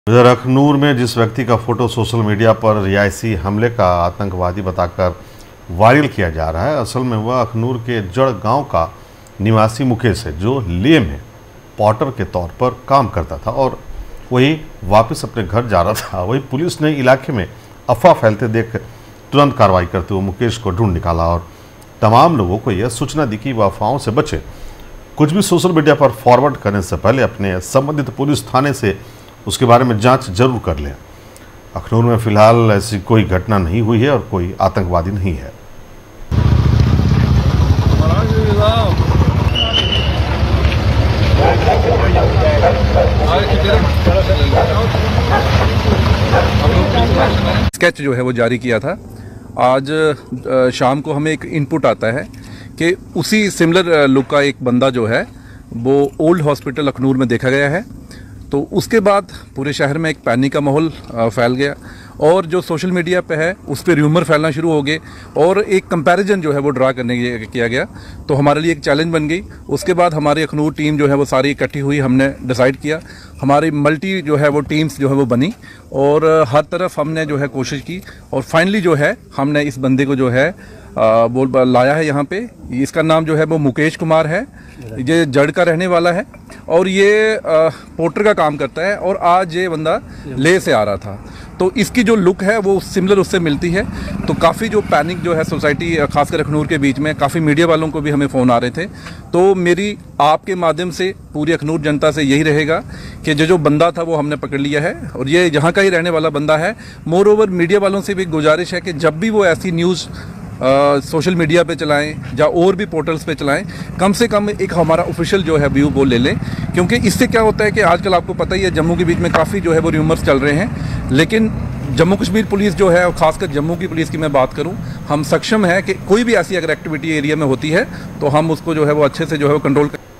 इधर अखनूर में जिस व्यक्ति का फोटो सोशल मीडिया पर रियासी हमले का आतंकवादी बताकर वायरल किया जा रहा है, असल में वह अखनूर के जड़ गांव का निवासी मुकेश है, जो लेह में पॉटर के तौर पर काम करता था और वही वापस अपने घर जा रहा था। वही पुलिस ने इलाके में अफवाह फैलते देख तुरंत कार्रवाई करते हुए मुकेश को ढूंढ निकाला और तमाम लोगों को यह सूचना दी कि वह अफवाहों से बचे। कुछ भी सोशल मीडिया पर फॉरवर्ड करने से पहले अपने संबंधित पुलिस थाने से उसके बारे में जांच जरूर कर लें। अखनूर में फिलहाल ऐसी कोई घटना नहीं हुई है और कोई आतंकवादी नहीं है। स्केच जो है वो जारी किया था। आज शाम को हमें एक इनपुट आता है कि उसी सिमिलर लुक का एक बंदा जो है वो ओल्ड हॉस्पिटल अखनूर में देखा गया है। तो उसके बाद पूरे शहर में एक पैनिक का माहौल फैल गया और जो सोशल मीडिया पे है उस पर र्यूमर फैलना शुरू हो गए और एक कंपैरिजन जो है वो ड्रा करने किया गया। तो हमारे लिए एक चैलेंज बन गई। उसके बाद हमारी अखनूर टीम जो है वो सारी इकट्ठी हुई, हमने डिसाइड किया, हमारी मल्टी जो है वो टीम्स जो है वो बनी और हर तरफ हमने जो है कोशिश की और फाइनली जो है हमने इस बंदे को जो है वो लाया है यहाँ पे। इसका नाम जो है वो मुकेश कुमार है, ये जड़ का रहने वाला है और ये पोर्टर का काम करता है और आज ये बंदा लेह से आ रहा था। तो इसकी जो लुक है वो सिमिलर उससे मिलती है। तो काफ़ी जो पैनिक जो है सोसाइटी खासकर अखनूर के बीच में, काफ़ी मीडिया वालों को भी हमें फ़ोन आ रहे थे। तो मेरी आपके माध्यम से पूरी अखनूर जनता से यही रहेगा कि जो बंदा था वो हमने पकड़ लिया है और ये यहाँ का ही रहने वाला बंदा है। मोर ओवर मीडिया वालों से भी गुजारिश है कि जब भी वो ऐसी न्यूज़ सोशल मीडिया पे चलाएं या और भी पोर्टल्स पे चलाएं, कम से कम एक हमारा ऑफिशियल जो है व्यू वो ले लें, क्योंकि इससे क्या होता है कि आजकल आपको पता ही है जम्मू के बीच में काफ़ी जो है वो र्यूमर्स चल रहे हैं। लेकिन जम्मू कश्मीर पुलिस जो है और ख़ासकर जम्मू की पुलिस की मैं बात करूं, हम सक्षम है कि कोई भी ऐसी अगर एक्टिविटी एरिया में होती है तो हम उसको जो है वो अच्छे से जो है वो कंट्रोल